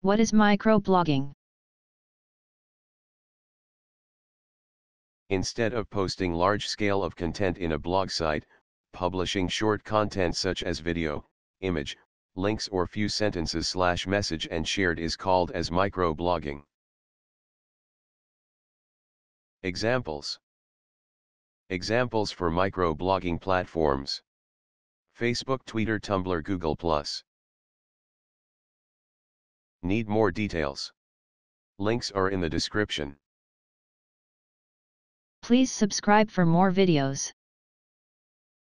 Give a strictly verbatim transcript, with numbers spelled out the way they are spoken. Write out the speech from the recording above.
What is microblogging? Instead of posting large scale of content in a blog site, publishing short content such as video, image, links or few sentences slash message and shared is called as microblogging. Examples. Examples for microblogging platforms: Facebook, Twitter, Tumblr, Google plus. Need more details? Links are in the description. Please subscribe for more videos.